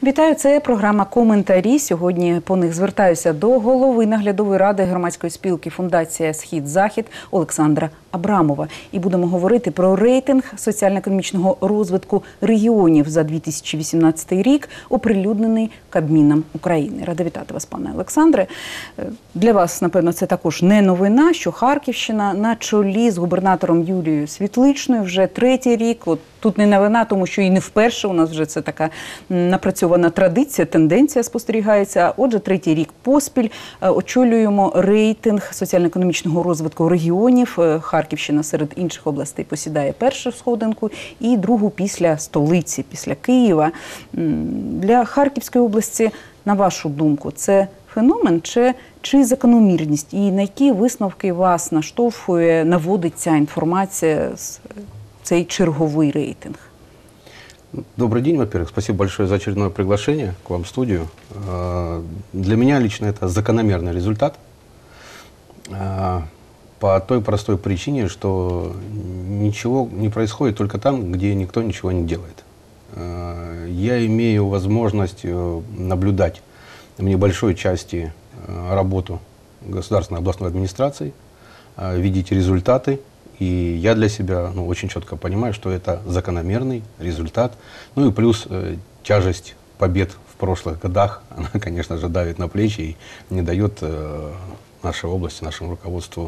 Вітаю, це програма «Коментарі». Сьогодні по них звертаюся до голови наглядової ради громадської спілки «Фундація Схід-Захід» Олександра Абрамова. І будемо говорити про рейтинг соціально-економічного розвитку регіонів за 2018 рік, оприлюднений Кабміном України. Рада вітати вас, пане Олександре. Для вас, напевно, це також не новина, що Харківщина на чолі з губернатором Юлією Світличною вже третій рік. От тут не новина, тому що і не вперше у нас вже це така напрацьована традиція, тенденція спостерігається. Отже, третій рік поспіль очолюємо рейтинг соціально-економічного розвитку регіонів. Харківщина серед інших областей посідає першу сходинку і другу після столиці, після Києва. Для Харківської області, на вашу думку, це феномен чи закономірність? І на які висновки вас наштовхує, наводить ця інформація, цей черговий рейтинг? Добрый день, во-первых. Спасибо большое за очередное приглашение к вам в студию. Для меня лично это закономерный результат. По той простой причине, что ничего не происходит только там, где никто ничего не делает. Я имею возможность наблюдать в небольшой части работу государственной областной администрации, видеть результаты. И я для себя очень четко понимаю, что это закономерный результат. Ну и плюс тяжесть побед в прошлых годах, она, конечно же, давит на плечи и не дает нашей области, нашему руководству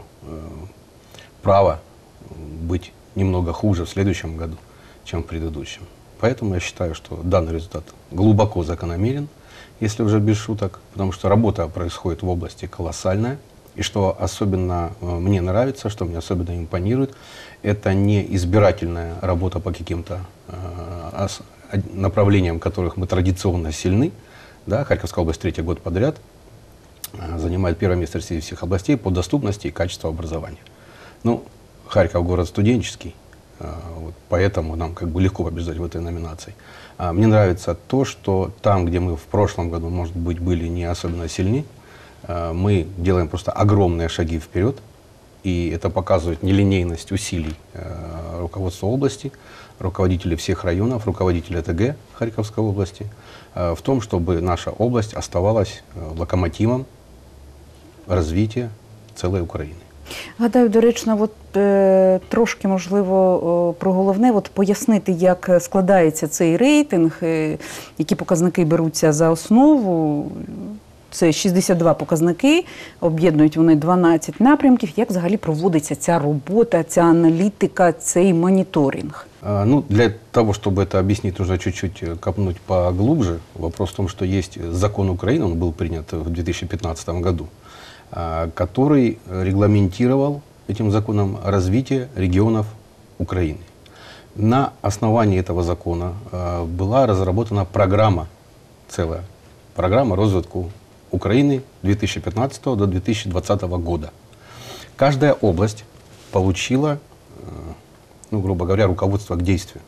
права быть немного хуже в следующем году, чем в предыдущем. Поэтому я считаю, что данный результат глубоко закономерен, если уже без шуток, потому что работа происходит в области колоссальная. И что особенно мне нравится, что мне особенно импонирует, это не избирательная работа по каким-то направлениям, в которых мы традиционно сильны. Да, Харьковская область третий год подряд занимает первое место среди всех областей по доступности и качеству образования. Ну, Харьков город студенческий, вот, поэтому нам как бы легко побеждать в этой номинации. Мне нравится то, что там, где мы в прошлом году, может быть, были не особенно сильны, мы делаем просто огромные шаги вперед, и это показывает нелинейность усилий руководства области, руководителей всех районов, руководителей ТГ Харьковской области, в том, чтобы наша область оставалась локомотивом развития целой України. Гадаю, доречно, трошки, можливо, про головне, пояснити, як складається цей рейтинг, які показники беруться за основу. Це 62 показники, об'єднують вони 12 напрямків. Як взагалі проводиться ця робота, ця аналітика, цей моніторинг? Для того, чтобы это объяснить, нужно чуть-чуть копнуть поглубже. Вопрос в том, что есть закон Украины, он был принят в 2015 году, который регламентировал этим законом развитие регионов Украины. На основании этого закона была разработана программа, целая программа розвитку Украины 2015 до 2020 года. Каждая область получила, грубо говоря, руководство к действию.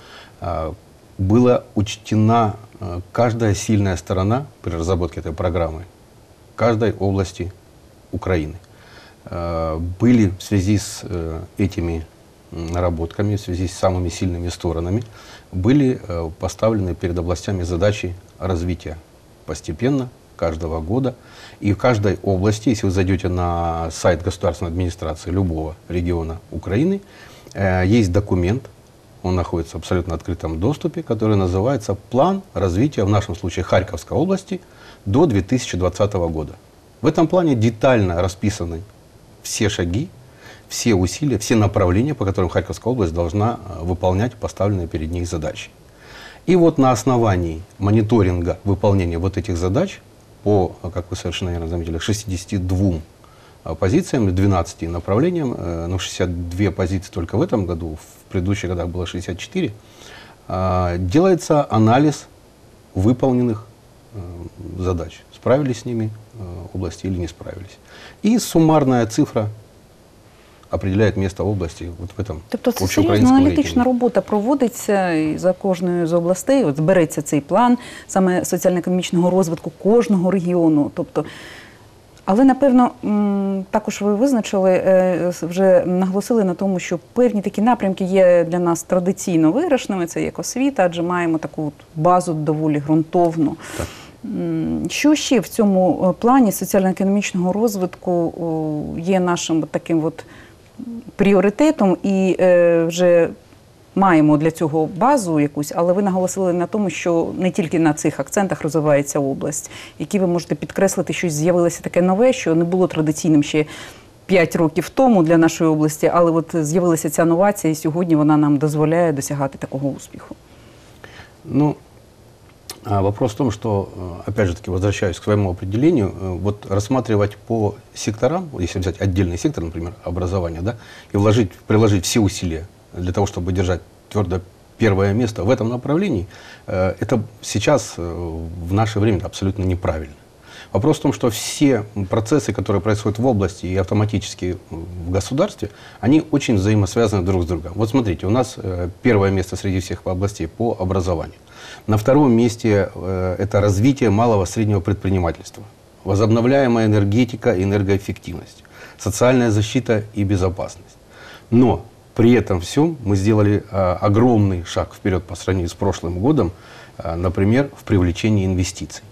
Была учтена каждая сильная сторона при разработке этой программы каждой области Украины. Были в связи с этими наработками, в связи с самыми сильными сторонами, были поставлены перед областями задачи развития постепенно, каждого года. И в каждой области, если вы зайдете на сайт государственной администрации любого региона Украины, есть документ, он находится в абсолютно открытом доступе, который называется «План развития, в нашем случае, Харьковской области до 2020 года». В этом плане детально расписаны все шаги, все усилия, все направления, по которым Харьковская область должна выполнять поставленные перед ней задачи. И вот на основании мониторинга выполнения вот этих задач по, как вы совершенно верно заметили, 62 позициям, 12 направлениям, 62 позиции только в этом году, в предыдущих годах было 64, делается анализ выполненных задач. Справились с ними области или не справились. И суммарная цифра определяє місце області в цьому тобто це серйозна аналітична робота проводиться і за кожною з областей, збереться цей план саме соціально-економічного розвитку кожного регіону. Тобто Але, напевно, також ви визначили, вже наголосили на тому, що певні такі напрямки є для нас традиційно виграшними, це як освіта, адже маємо таку базу доволі ґрунтовну. Так. Що ще в цьому плані соціально-економічного розвитку є нашим таким от пріоритетом і вже маємо для цього базу якусь, але ви наголосили на тому, що не тільки на цих акцентах розвивається область. Які ви можете підкреслити, щось з'явилося таке нове, що не було традиційним ще 5 років тому для нашої області, але от з'явилася ця новація, і сьогодні вона нам дозволяє досягати такого успіху? Ну, вопрос в том, что, опять же таки, возвращаюсь к своему определению, вот рассматривать по секторам, если взять отдельный сектор, например, образование, да, и приложить все усилия для того, чтобы держать твердо первое место в этом направлении, это сейчас, в наше время, абсолютно неправильно. Вопрос в том, что все процессы, которые происходят в области и автоматически в государстве, они очень взаимосвязаны друг с другом. Вот смотрите, у нас первое место среди всех областей по образованию. На втором месте это развитие малого и среднего предпринимательства, возобновляемая энергетика и энергоэффективность, социальная защита и безопасность. Но при этом всем мы сделали огромный шаг вперед по сравнению с прошлым годом, например, в привлечении инвестиций.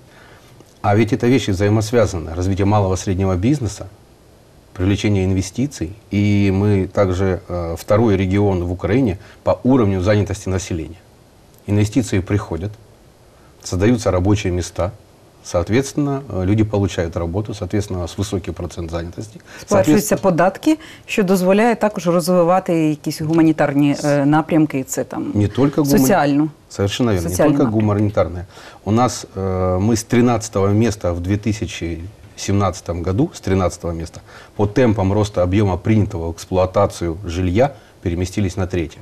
А ведь это вещи взаимосвязаны. Развитие малого и среднего бизнеса, привлечение инвестиций. И мы также второй регион в Украине по уровню занятости населения. Инвестиции приходят, создаются рабочие места. Соответственно, люди получають роботу, соответственно, у нас високий процент зайнятості. Сплачуються податки, що дозволяє також розвивати якісь гуманітарні напрямки, це там не только соціальну. Совершенно верно, не только гуманитарные. У нас мы с 13 места в 2017 году, с 13 места, по темпам роста объема принятого в эксплуатацию жилья переместились на 3-е.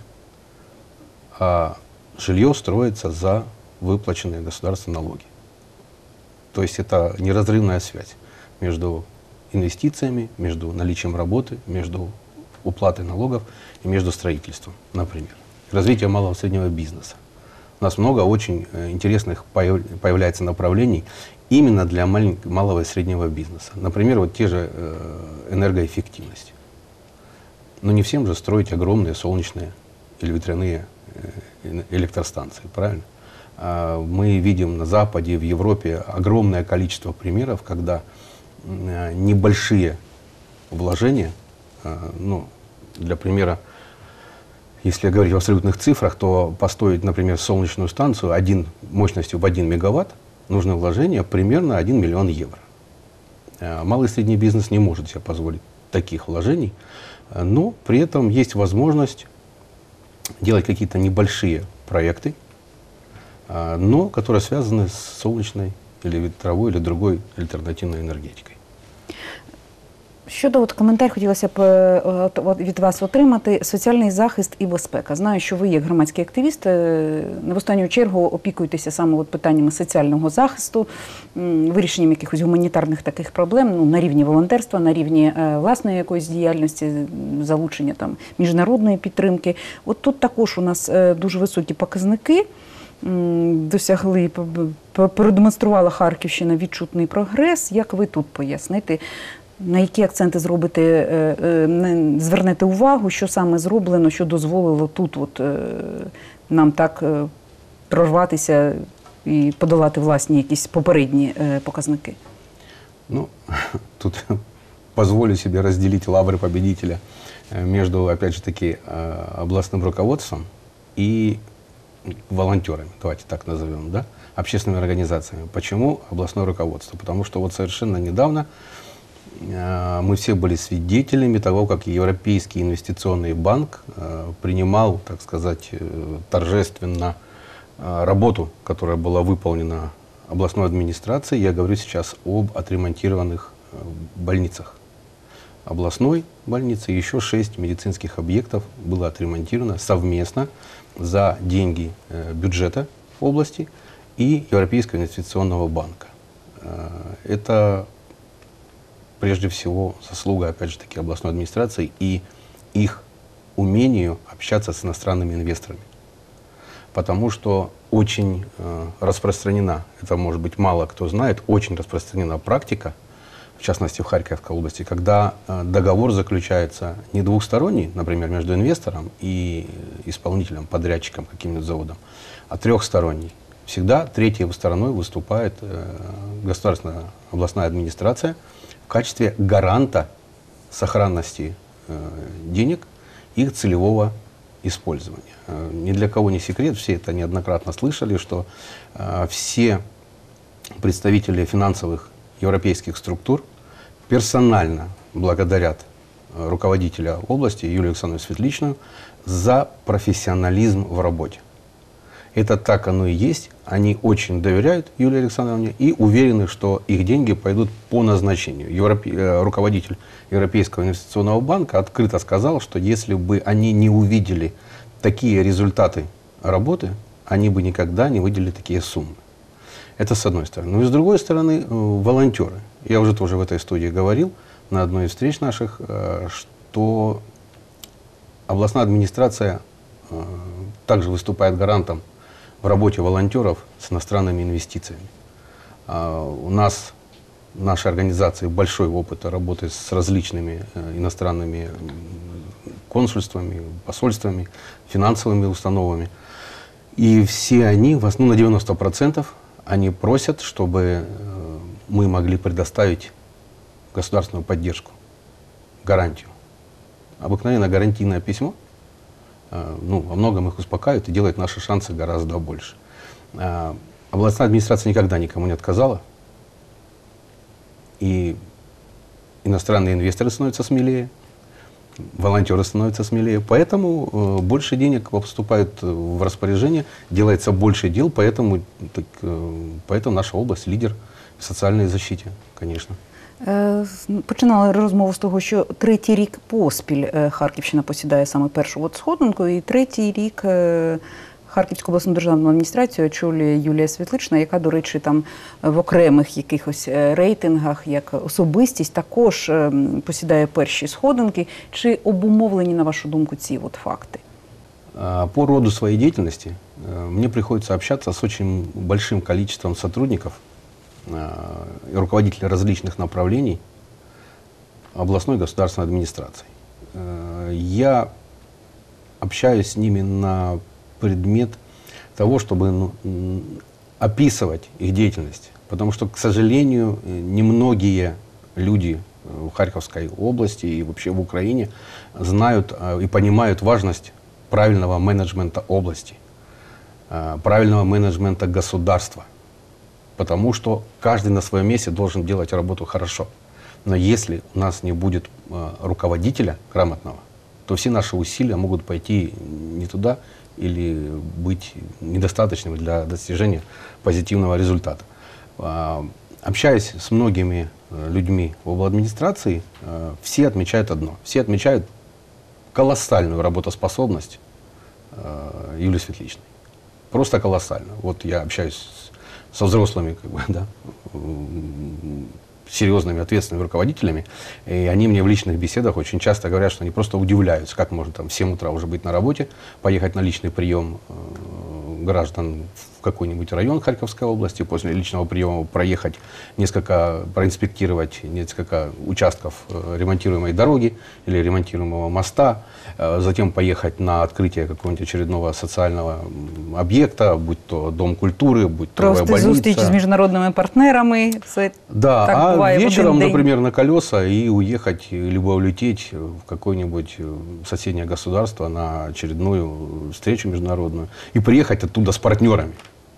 А жилье строится за выплаченные государственные налоги. То есть это неразрывная связь между инвестициями, между наличием работы, между уплатой налогов и между строительством, например. Развитие малого и среднего бизнеса. У нас много очень интересных появляется направлений именно для малого и среднего бизнеса. Например, вот те же энергоэффективность. Но не всем же строить огромные солнечные или ветряные электростанции, правильно? Мы видим на Западе, в Европе огромное количество примеров, когда небольшие вложения, ну, для примера, если говорить в абсолютных цифрах, то построить, например, солнечную станцию мощностью в 1 мегаватт, нужно вложение примерно 1 миллион евро. Малый и средний бизнес не может себе позволить таких вложений, но при этом есть возможность делать какие-то небольшие проекты, но которые связаны с солнечной или ветровой, или другой альтернативной энергетикой. Щодо коментар хотілося б від вас отримати соціальний захист і безпека. Знаю, що ви, як громадський активіст, не в останню чергу опікуєтеся саме питаннями соціального захисту, вирішенням якихось гуманітарних таких проблем, ну, на рівні волонтерства, на рівні власної якоїсь діяльності, залучення там міжнародної підтримки. От тут також у нас дуже високі показники. Досягли, продемонструвала Харківщина відчутний прогрес. Як ви тут поясните, на які акценти звернете увагу, що саме зроблено, що дозволило тут нам так прорватися і подолати власні якісь попередні показники? Ну, тут позволю себе разделить лавры победителя между, опять же таки, областным руководством и волонтерами, давайте так назовем, да, общественными организациями. Почему областное руководство? Потому что вот совершенно недавно мы все были свидетелями того, как Европейский инвестиционный банк принимал, так сказать, торжественно работу, которая была выполнена областной администрацией. Я говорю сейчас об отремонтированных больницах. Областной больницы еще 6 медицинских объектов было отремонтировано совместно за деньги бюджета области и Европейского инвестиционного банка. Это прежде всего заслуга, опять же таки, областной администрации и их умению общаться с иностранными инвесторами. Потому что очень распространена, это, может быть, мало кто знает, очень распространена практика, в частности в Харьковской области, когда договор заключается не двухсторонний, например, между инвестором и исполнителем, подрядчиком, каким-нибудь заводом, а трехсторонний. Всегда третьей стороной выступает государственная областная администрация в качестве гаранта сохранности денег и их целевого использования. Ни для кого не секрет, все это неоднократно слышали, что все представители финансовых европейских структур персонально благодарят руководителя области Юлию Александровну Светличную за профессионализм в работе. Это так оно и есть. Они очень доверяют Юлии Александровне и уверены, что их деньги пойдут по назначению. Руководитель Европейского инвестиционного банка открыто сказал, что если бы они не увидели такие результаты работы, они бы никогда не выделили такие суммы. Это с одной стороны. Но и с другой стороны, волонтеры. Я уже тоже в этой студии говорил на одной из встреч наших, что областная администрация также выступает гарантом в работе волонтеров с иностранными инвестициями. У нас, в нашей организации, большой опыт работы с различными иностранными консульствами, посольствами, финансовыми установами. И все они, в основном на 90%, они просят, чтобы мы могли предоставить государственную поддержку, гарантию. Обыкновенно гарантийное письмо, во многом их успокаивает и делает наши шансы гораздо больше. Областная администрация никогда никому не отказала. И иностранные инвесторы становятся смелее, волонтеры становятся смелее. Поэтому больше денег поступает в распоряжение, делается больше дел, поэтому наша область лидер в соціальній защиті, звісно. Починали розмову з того, що третій рік поспіль Харківщина посідає саме першу сходинку, і третій рік Харківську обласну державну адміністрацію очолює Юлія Світлична, яка, до речі, там в окремих якихось рейтингах, як особистість, також посідає перші сходинки. Чи обумовлені, на вашу думку, ці факти? По роду своей деятельности мне приходится общаться с очень большим количеством сотрудников и руководителей различных направлений областной государственной администрации. Я общаюсь с ними на предмет того, чтобы описывать их деятельность. Потому что, к сожалению, немногие люди в Харьковской области и вообще в Украине знают и понимают важность правильного менеджмента области, правильного менеджмента государства. Потому что каждый на своем месте должен делать работу хорошо. Но если у нас не будет руководителя грамотного, то все наши усилия могут пойти не туда или быть недостаточными для достижения позитивного результата. Общаясь с многими людьми в обладминистрации, все отмечают одно. Все отмечают колоссальную работоспособность Юлии Светличной. Просто колоссально. Вот я общаюсь со взрослыми, серьезными, ответственными руководителями, и они мне в личных беседах очень часто говорят, что они просто удивляются, как можно в 7 утра уже быть на работе, поехать на личный прием граждан в какой-нибудь район Харьковской области, после личного приема проинспектировать несколько участков ремонтируемой дороги или ремонтируемого моста, затем поехать на открытие какого-нибудь очередного социального объекта, будь то дом культуры, будь то новая больница. Просто зустріч з міжнародними партнерами. Да, а вечером, например, на колеса и уехать, либо улететь в какое-нибудь соседнее государство на очередную встречу международную и приехать оттуда с партнерами.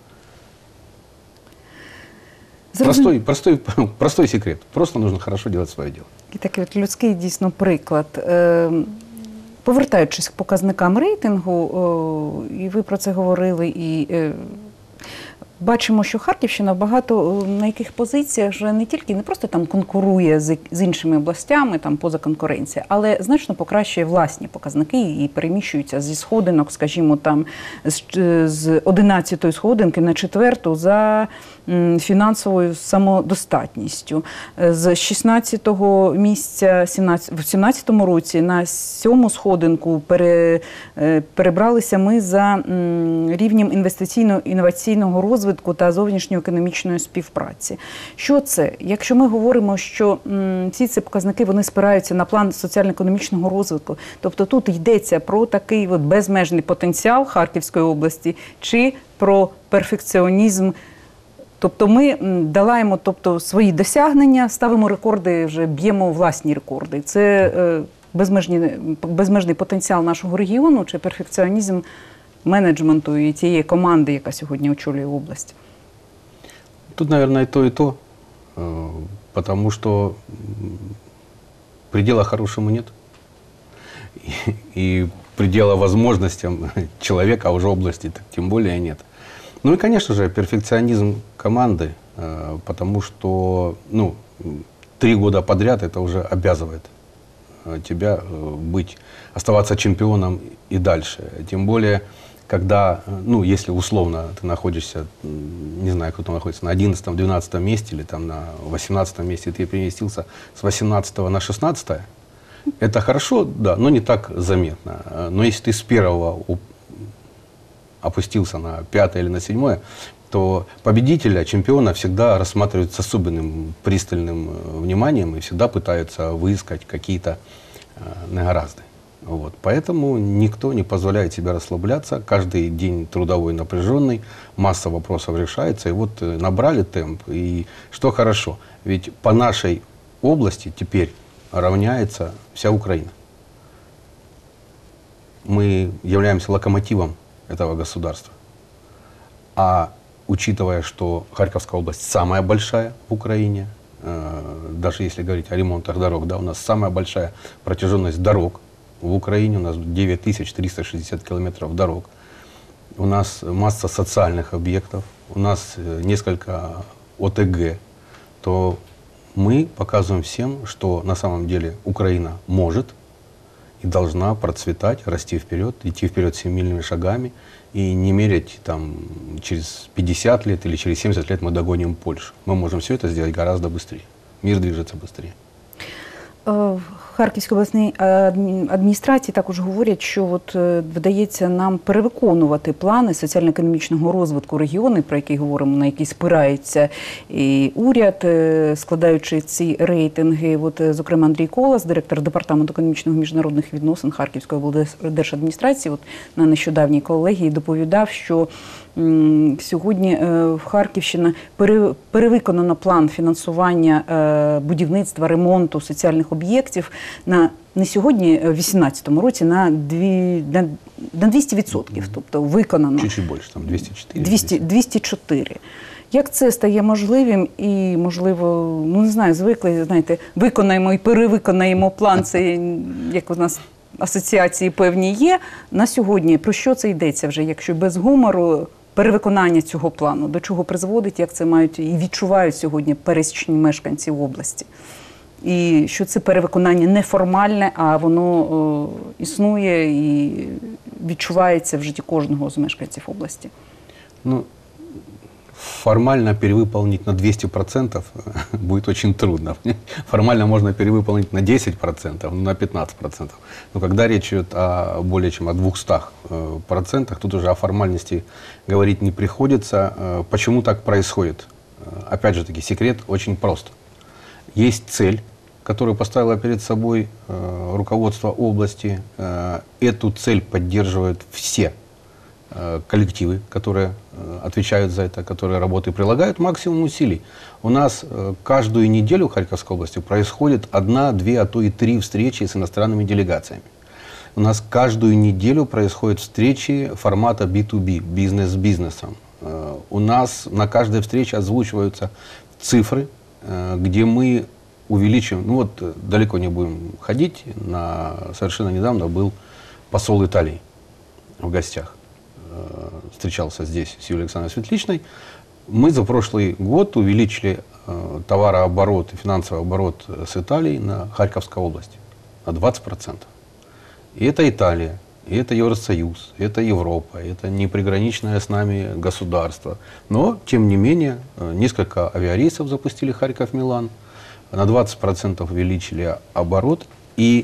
Простой секрет. Просто нужно хорошо делать своє діло. І такий людський дійсно приклад. Повертаючись к показникам рейтингу, і ви про це говорили, і бачимо, що Харківщина багато на яких позиціях вже не просто там конкурує з іншими областями, там поза конкуренцією, але значно покращує власні показники і переміщується зі сходинок, скажімо, там з 11-ї сходинки на 4-ту за фінансовою самодостатністю. З 16-го місця в 17-му році на 7-му сходинку перебралися ми за рівнем інвестиційно-інноваційного розвитку розвитку та зовнішньоекономічної співпраці. Що це? Якщо ми говоримо, що всі ці показники вони спираються на план соціально-економічного розвитку, тобто тут йдеться про такий от безмежний потенціал Харківської області чи про перфекціонізм. Тобто ми долаємо свої досягнення, ставимо рекорди, вже б'ємо власні рекорди. Це безмежний потенціал нашого регіону чи перфекціонізм менеджменту і тієї команди, яка сьогодні очолює область? Тут, наверное, и то, потому что предела хорошему нет. И предела возможностям человека, а уже области так тем более нет. Ну и, конечно же, перфекционизм команды, потому что 3 года подряд это уже обязывает тебя оставаться чемпионом и дальше. Тем более, когда, если условно ты находишься, не знаю, кто там находится, на 11-12 месте или там на 18 месте, ты переместился с 18 на 16, это хорошо, да, но не так заметно. Но если ты с 1 опустился на 5 или на 7, то победителя, чемпиона всегда рассматривают с особенным пристальным вниманием и всегда пытаются выискать какие-то негаразды. Вот. Поэтому никто не позволяет себе расслабляться. Каждый день трудовой напряженный, масса вопросов решается. И вот набрали темп. И что хорошо, ведь по нашей области теперь равняется вся Украина. Мы являемся локомотивом этого государства. А учитывая, что Харьковская область самая большая в Украине, даже если говорить о ремонтах дорог, да, у нас самая большая протяженность дорог в Украине, у нас 9360 километров дорог, у нас масса социальных объектов, у нас несколько ОТГ, то мы показываем всем, что на самом деле Украина может и должна процветать, расти вперед, идти вперед семимильными шагами и не мерять там через 50 лет или через 70 лет мы догоним Польшу. Мы можем все это сделать гораздо быстрее. Мир движется быстрее. Харківській обласній адміністрації також говорять, що вдається нам перевиконувати плани соціально-економічного розвитку регіону, про який говоримо, на які спирається і уряд, складаючи ці рейтинги. Зокрема, Андрій Колас, директор Департаменту економічного міжнародних відносин Харківської облдержадміністрації, на нещодавній колегії доповідав, що сьогодні Харківщина перевиконано план фінансування будівництва, ремонту соціальних об'єктів не сьогодні, в 2018 році, на 200%, тобто виконано. Чуть-чуть більше, там 204. Як це стає можливим і, можливо, не знаю, звикли, знаєте, виконаємо і перевиконаємо план, це як у нас асоціації певні є. На сьогодні про що це йдеться вже, якщо без гумору, перевиконання цього плану, до чого призводить, як це мають і відчувають сьогодні пересічні мешканці області? І що це перевиконання неформальне, а воно існує і відчувається в житті кожного з мешканців області? Формально перевыполнить на 200% будет очень трудно. Формально можно перевыполнить на 10%, на 15%. Но когда речь идет о более чем о 200%, тут уже о формальности говорить не приходится. Почему так происходит? Опять же таки, секрет очень прост. Есть цель, которую поставило перед собой руководство области. Эту цель поддерживают все коллективы, которые отвечают за это, которые работают, прилагают максимум усилий. У нас каждую неделю в Харьковской области происходит 1, 2, а то и 3 встречи с иностранными делегациями. У нас каждую неделю происходят встречи формата B2B, бизнес с бизнесом. У нас на каждой встрече озвучиваются цифры, где мы увеличиваем, далеко не будем ходить, совершенно недавно был посол Италии в гостях. Встречался здесь с Юлией Александровной Светличной. Мы за прошлый год увеличили товарооборот и финансовый оборот с Италией на Харьковской области на 20%. И это Италия, и это Евросоюз, и это Европа, и это не приграничное с нами государство. Но, тем не менее, несколько авиарейсов запустили Харьков-Милан, на 20% увеличили оборот. И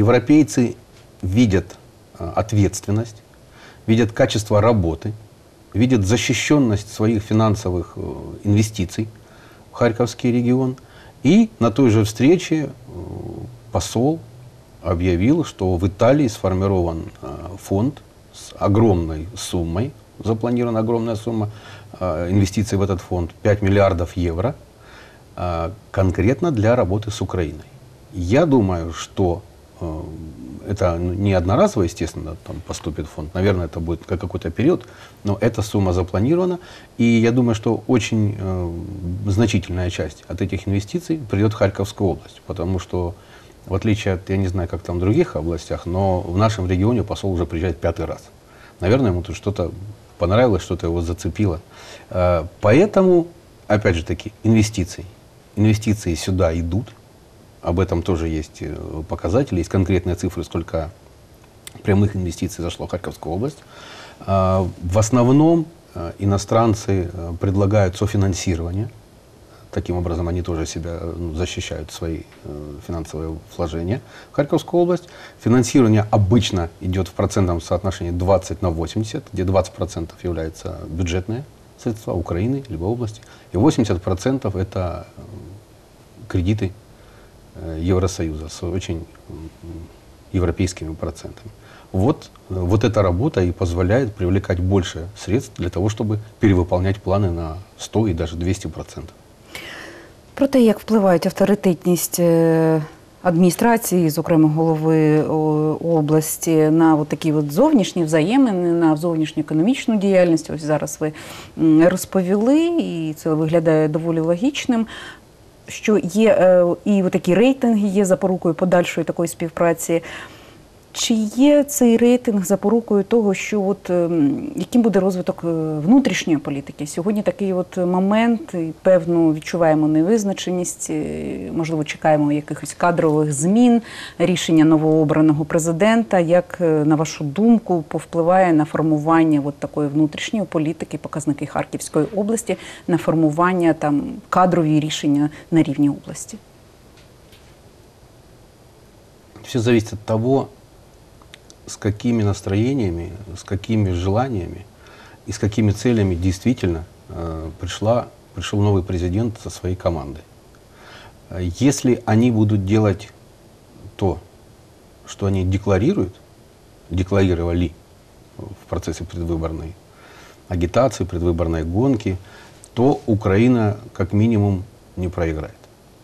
европейцы видят ответственность, видят качество работы видит защищенность своих финансовых инвестиций в Харьковский регион. И на той же встрече посол объявил, что в Италии сформирован фонд с огромной суммой, запланирована огромная сумма инвестиций в этот фонд, 5 миллиардов евро, конкретно для работы с Украиной. Я думаю, что это не одноразово, естественно, там поступит фонд, наверное, это будет какой-то период, но эта сумма запланирована, и я думаю, что очень значительная часть от этих инвестиций придет в Харьковскую область, потому что, в отличие от, я не знаю, как там в других областях, но в нашем регионе посол уже приезжает 5-й раз. Наверное, ему тут что-то понравилось, что-то его зацепило. Поэтому, опять же таки, инвестиции сюда идут. Об этом тоже есть показатели, есть конкретные цифры, сколько прямых инвестиций зашло в Харьковскую область. В основном иностранцы предлагают софинансирование. Таким образом, они тоже себя защищают, свои финансовые вложения в Харьковскую область. Финансирование обычно идет в процентном соотношении 20/80, где 20% являются бюджетные средства Украины либо области, и 80% это кредиты Евросоюза с очень европейскими процентами. Вот эта работа и позволяет привлекать больше средств для того, чтобы перевыполнять планы на 100 и даже 200%. Про те, як впливають авторитетність адміністрації, зокрема голови області, на от такі от зовнішні взаємини, на зовнішню економічну діяльність. Ось зараз ви розповіли, і це виглядає доволі логічним, що є і такі рейтинги є запорукою подальшої такої співпраці. Чи є цей рейтинг запорукою того, що от, яким буде розвиток внутрішньої політики? Сьогодні такий от момент, і певно відчуваємо невизначеність, можливо, чекаємо якихось кадрових змін, рішення новообраного президента. Як, на вашу думку, повпливає на формування от такої внутрішньої політики, показники Харківської області, на формування там кадрові рішення на рівні області? Все зависит от того, с какими настроениями, с какими желаниями и с какими целями действительно пришел новый президент со своей командой. Если они будут делать то, что они декларировали в процессе предвыборной агитации, предвыборной гонки, то Украина как минимум не проиграет.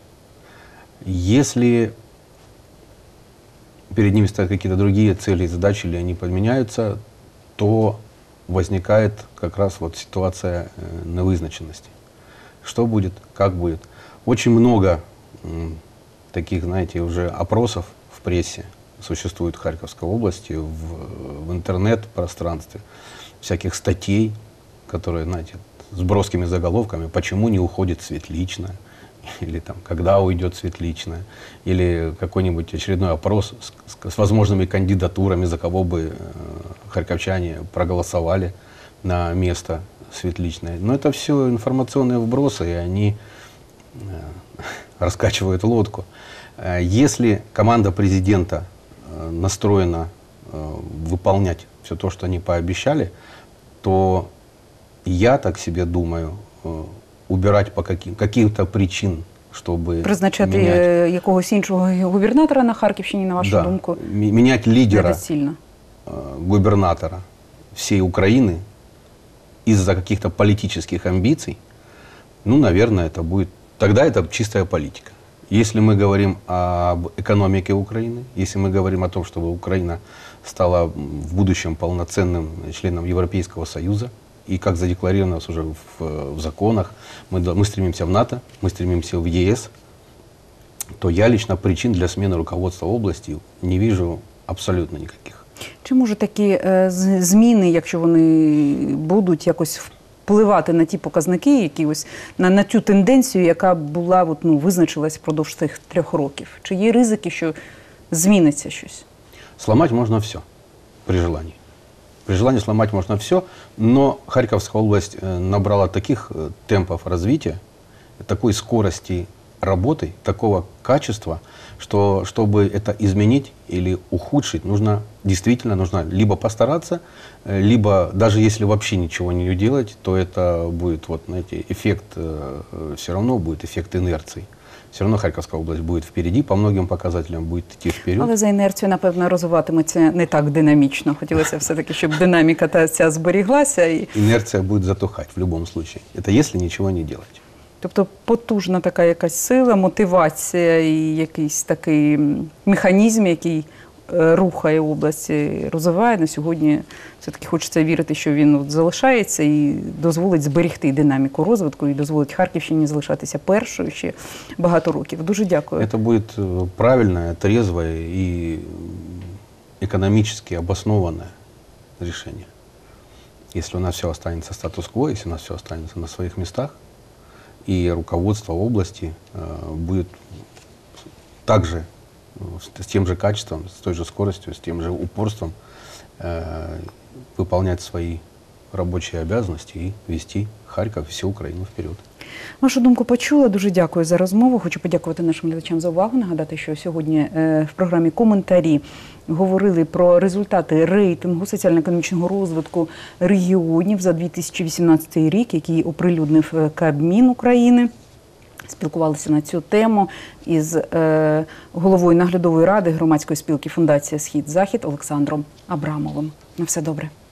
Если перед ними стоят какие-то другие цели и задачи, или они подменяются, то возникает как раз вот ситуация невызначенности. Что будет, как будет. Очень много таких, знаете, уже опросов в прессе существует в Харьковской области, в интернет-пространстве, всяких статей, которые, знаете, с броскими заголовками, почему не уходит Светличная, или там, когда уйдет Светличная, или какой-нибудь очередной опрос с возможными кандидатурами, за кого бы харьковчане проголосовали на место Светличной. Но это все информационные вбросы, и они раскачивают лодку. Если команда президента настроена выполнять все то, что они пообещали, то я так себе думаю, убирать по каким-то причин, чтобы призначати менять, якогось іншого губернатора на Харківщині, на вашу думку, менять лидера недоцільно. Губернатора всей Украины из-за каких-то политических амбиций, ну, наверное, это будет, тогда это чистая политика. Если мы говорим об экономике Украины, если мы говорим о том, чтобы Украина стала в будущем полноценным членом Европейского Союза, и как задекларировано уже в законах, мы стремимся в НАТО, мы стремимся в ЕС, то я лично причин для смены руководства области не вижу абсолютно никаких. Чи може такі зміни, якщо вони будуть якось впливати на ті показники, які ось на цю тенденцію, яка була, от, ну, визначилась впродовж цих 3 років? Чи є ризики, що зміниться щось? Сломать можно все при желании. При желании сломать можно все, но Харьковская область набрала таких темпов развития, такой скорости работой такого качества, что чтобы это изменить или ухудшить, действительно нужно либо постараться, либо даже если вообще ничего не делать, то это будет, вот, знаете, эффект, все равно будет эффект инерции. Все равно Харьковская область будет впереди, по многим показателям будет идти вперед. Але за інерцією, напевно, розвиватиметься не так динамічно. Хотілося все-таки, щоб динаміка та ця зберіглася. Інерція буде затухати в будь-якому випадку. Це якщо нічого не робити. Тобто потужна така якась сила, мотивація і якийсь такий механізм, який рухає область, розвиває. На сьогодні все-таки хочеться вірити, що він залишається і дозволить зберегти динаміку розвитку і дозволить Харківщині залишатися першою ще багато років. Дуже дякую. Це буде правильне, трезве і економічно обосноване рішення. Якщо у нас все останется статус-кво, если у нас все останется на своих местах, и руководство области будет также с тем же качеством, с той же скоростью, с тем же упорством выполнять свои рабочие обязанности и вести Харьков и всю Украину вперед. Вашу думку почула. Дуже дякую за розмову. Хочу подякувати нашим глядачам за увагу. Нагадати, що сьогодні в програмі «Коментарі» говорили про результати рейтингу соціально-економічного розвитку регіонів за 2018 рік, який оприлюднив Кабмін України. Спілкувалися на цю тему із головою наглядової ради громадської спілки «Фундація Схід-Захід» Олександром Абрамовим. На все добре.